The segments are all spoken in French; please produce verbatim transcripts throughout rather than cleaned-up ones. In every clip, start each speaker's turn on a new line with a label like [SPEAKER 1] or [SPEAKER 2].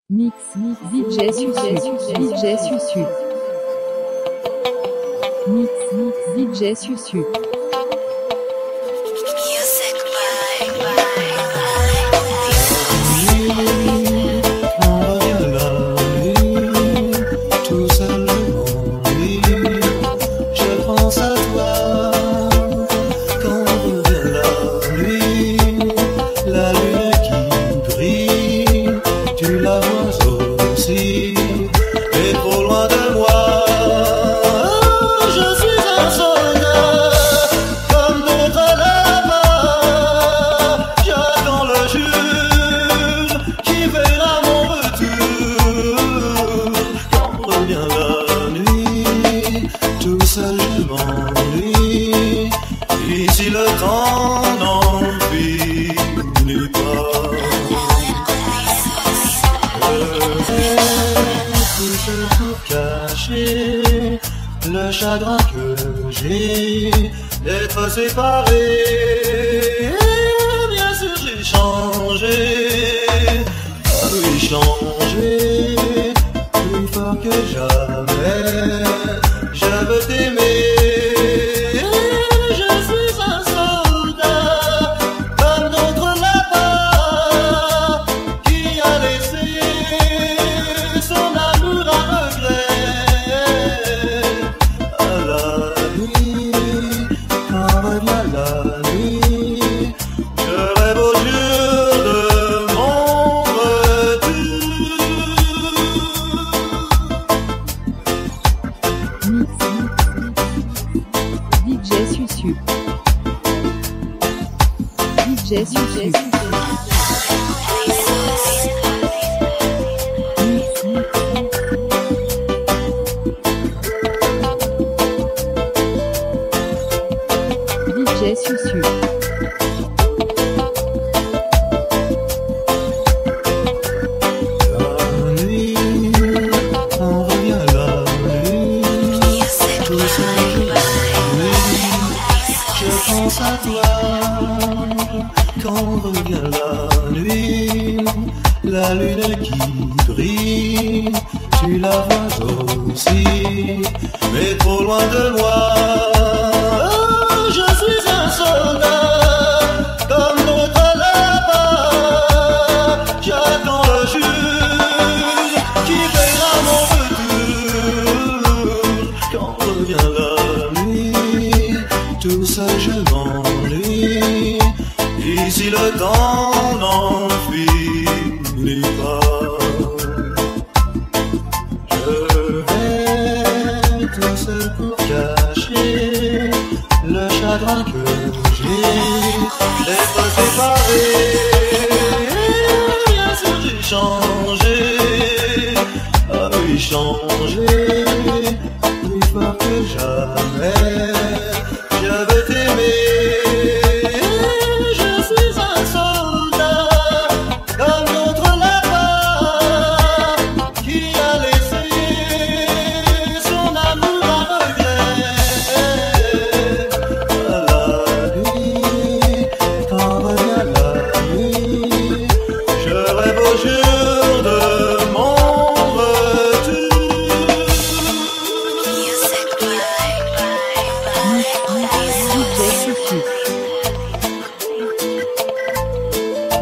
[SPEAKER 1] Mix, mix, D J Susu, D J Susu. Mix, mix, D J Susu.
[SPEAKER 2] Si le temps n'en finit pas, tout seul pour cacher le chagrin que j'ai d'être séparé. Bien sûr j'ai changé, ah oui changé, plus fort que jamais. Je veux t'aimer.
[SPEAKER 1] D J Susu. D J Susu. D J Susu.
[SPEAKER 2] La nuit, on revient la nuit, tout seul. Je pense à toi quand revient la nuit, la lune qui brille, tu la vois aussi, mais trop loin de moi. Oh, je suis un soldat, comme d'autres là-bas, j'attends le juge qui paiera mon retour quand revient la nuit. Tout seul je m'ennuie, ici le temps n'en finit pas. Je vais tout seul pour cacher le chagrin que j'ai d'être séparé. Bien sûr j'ai changé, ah oui changé, plus fort que jamais. Je veux t'aimer, je suis un soldat, comme d'autres là-bas, qui a laissé son amour à regret. La nuit, quand revient la nuit, je rêve au jour de mon retour.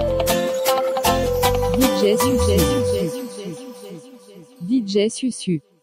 [SPEAKER 1] D J Susu. D J Susu.